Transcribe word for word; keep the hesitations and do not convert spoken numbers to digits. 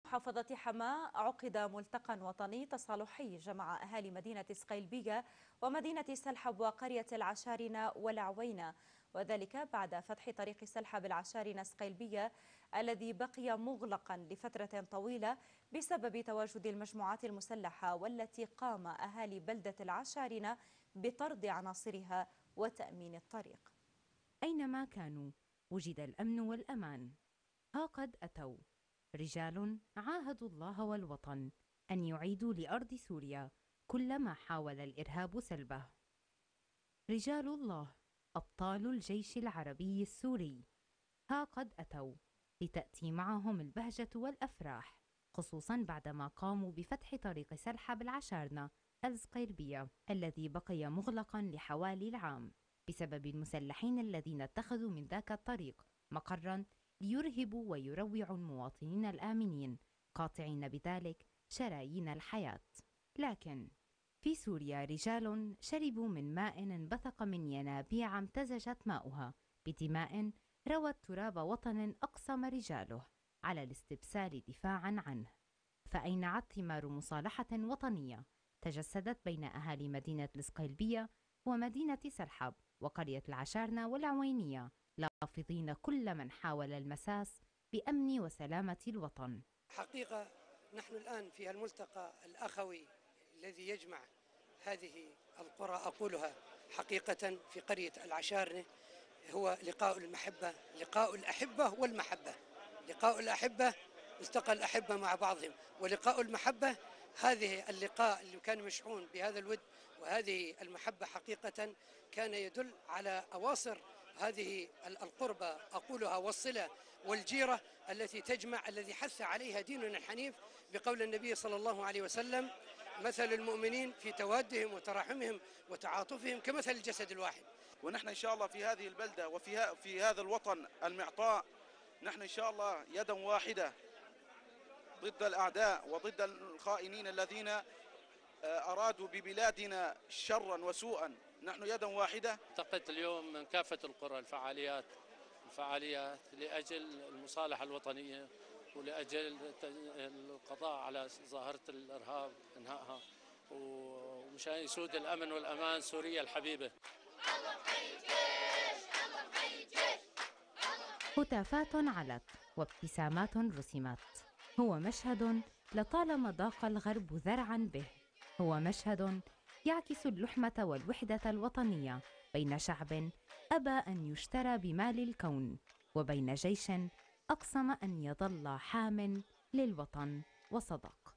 محافظة حماة عقد ملتقى وطني تصالحي جمع أهالي مدينة سقيلبية ومدينة سلحب وقرية العشارنة والعوينة، وذلك بعد فتح طريق سلحب العشارنة سقيلبية الذي بقي مغلقا لفترة طويلة بسبب تواجد المجموعات المسلحة، والتي قام أهالي بلدة العشارنة بطرد عناصرها وتأمين الطريق. أينما كانوا وجد الأمن والأمان. ها قد أتوا رجال عاهدوا الله والوطن أن يعيدوا لأرض سوريا كل ما حاول الإرهاب سلبه. رجال الله أبطال الجيش العربي السوري ها قد أتوا لتأتي معهم البهجة والأفراح، خصوصا بعدما قاموا بفتح طريق سلحب العشارنة الزقيربية الذي بقي مغلقا لحوالي العام بسبب المسلحين الذين اتخذوا من ذاك الطريق مقرا ليرهبوا ويروعوا المواطنين الآمنين، قاطعين بذلك شرايين الحياة. لكن في سوريا رجال شربوا من ماء انبثق من ينابيع امتزجت ماؤها بدماء روت تراب وطن أقسم رجاله على الاستبسال دفاعا عنه. فأين عاد ثمار مصالحة وطنية تجسدت بين أهالي مدينة السقيلبية ومدينة سلحب وقرية العشارنة والعوينية، لافظين كل من حاول المساس بأمن وسلامة الوطن؟ حقيقة نحن الآن في الملتقى الأخوي الذي يجمع هذه القرى أقولها حقيقة في قرية العشارنة، هو لقاء المحبة، لقاء الأحبة والمحبة. لقاء الأحبة التقى الأحبة مع بعضهم، ولقاء المحبة هذه اللقاء اللي كان مشحون بهذا الود وهذه المحبة حقيقة كان يدل على أواصر هذه القربة أقولها والصلة والجيرة التي تجمع، الذي حث عليها ديننا الحنيف بقول النبي صلى الله عليه وسلم: مثل المؤمنين في توادهم وتراحمهم وتعاطفهم كمثل الجسد الواحد. ونحن إن شاء الله في هذه البلدة وفي في هذا الوطن المعطاء، نحن إن شاء الله يدا واحدة ضد الأعداء وضد الخائنين الذين أرادوا ببلادنا شرا وسوءا. نحن يدا واحدة. التقيت اليوم من كافة القرى الفعاليات الفعاليات لأجل المصالحة الوطنية ولأجل القضاء على ظاهرة الإرهاب، إنهائها، ومشان يسود الأمن والأمان سوريا الحبيبة. هتافات علت وابتسامات رسمت. هو مشهد لطالما ضاق الغرب ذرعا به. هو مشهد يعكس اللحمة والوحدة الوطنية بين شعب أبى أن يشترى بمال الكون، وبين جيش أقسم أن يظل حام للوطن وصدق.